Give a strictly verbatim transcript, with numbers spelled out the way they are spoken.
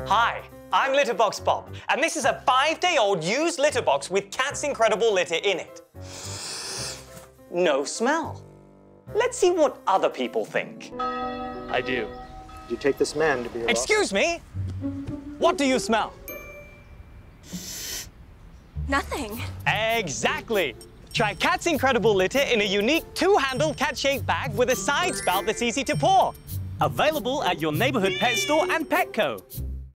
Hi, I'm Litterbox Bob, and this is a five-day-old used litter box with Cat's Incredible Litter in it. No smell. Let's see what other people think. I do. Did you take this man to be your Excuse me? What do you smell? Nothing. Exactly. Try Cat's Incredible Litter in a unique two-handle cat-shaped bag with a side spout that's easy to pour. Available at your neighborhood pet store and Petco.